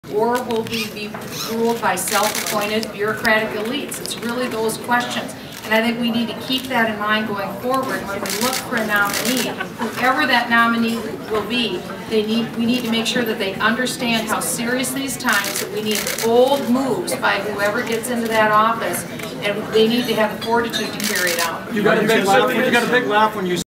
or will we be ruled by self-appointed bureaucratic elites? It's really those questions. And I think we need to keep that in mind going forward when we look for a nominee. Whoever that nominee will be, we need to make sure that they understand how serious these times, that we need bold moves by whoever gets into that office, and they need to have the fortitude to carry it out. You got a big laugh when you